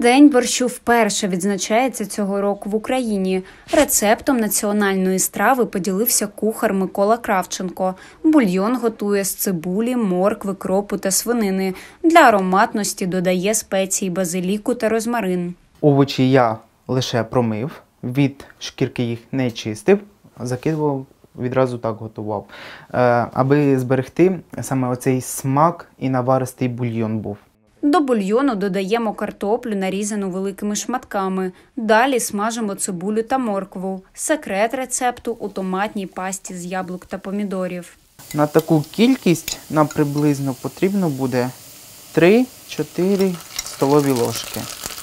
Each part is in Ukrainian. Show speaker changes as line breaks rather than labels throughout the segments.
День борщу вперше відзначається цього року в Україні. Рецептом національної страви поділився кухар Микола Кравченко. Бульйон готує з цибулі, моркви, кропу та свинини. Для ароматності додає спеції базиліку та розмарин.
Овочі я лише промив, від шкірки їх не чистив, закидував, відразу так готував, аби зберегти саме оцей смак і наваристий бульйон був.
До бульйону додаємо картоплю, нарізану великими шматками. Далі смажимо цибулю та моркву. Секрет рецепту у томатній пасті з яблук та помідорів.
На таку кількість нам приблизно потрібно буде 3-4 столові ложки.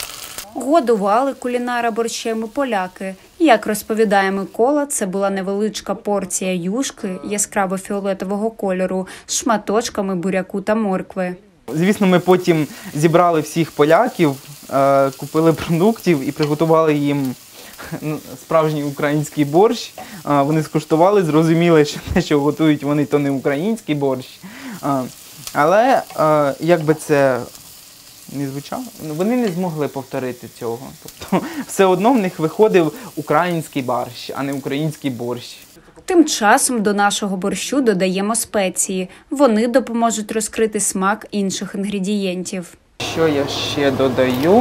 Годували кулінара борщем і поляки. Як розповідає Микола, це була невеличка порція юшки яскраво-фіолетового кольору з шматочками буряку та моркви.
Звісно, ми потім зібрали всіх поляків, купили продуктів і приготували їм справжній український борщ. Вони скуштували, зрозуміли, що те, що готують вони, то не український борщ. Але, як би це не звучало, вони не змогли повторити цього. Тобто, все одно в них виходив український борщ, а не український борщ.
Тим часом до нашого борщу додаємо спеції. Вони допоможуть розкрити смак інших інгредієнтів.
Що я ще додаю?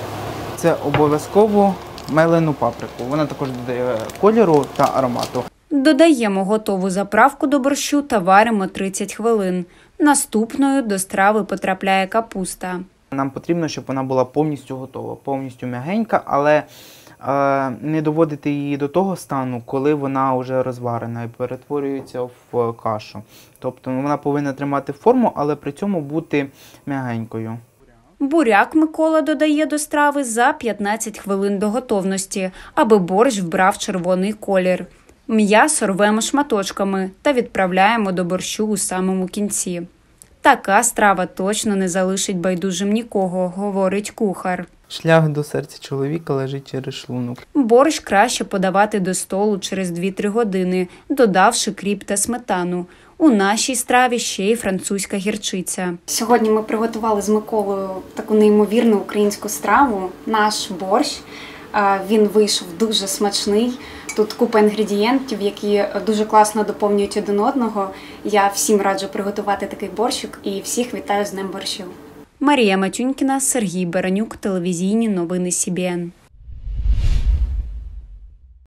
Це обов'язково мелену паприку. Вона також додає кольору та аромату.
Додаємо готову заправку до борщу та варимо 30 хвилин. Наступною до страви потрапляє капуста.
Нам потрібно, щоб вона була повністю готова, повністю м'ягенька, але не доводити її до того стану, коли вона вже розварена і перетворюється в кашу. Тобто вона повинна тримати форму, але при цьому бути м'ягенькою.
Буряк Микола додає до страви за 15 хвилин до готовності, аби борщ вбрав червоний колір. М'ясо рвемо шматочками та відправляємо до борщу у самому кінці. Така страва точно не залишить байдужим нікого, говорить кухар.
Шлях до серця чоловіка лежить через шлунок.
Борщ краще подавати до столу через 2-3 години, додавши кріп та сметану. У нашій страві ще й французька гірчиця. Сьогодні ми приготували з Миколою таку неймовірну українську страву – наш борщ. Він вийшов дуже смачний. Тут купа інгредієнтів, які дуже класно доповнюють один одного. Я всім раджу приготувати такий борщик і всіх вітаю з Днем борщу. Марія Матюнькіна, Сергій Баранюк, телевізійні новини СІБІН.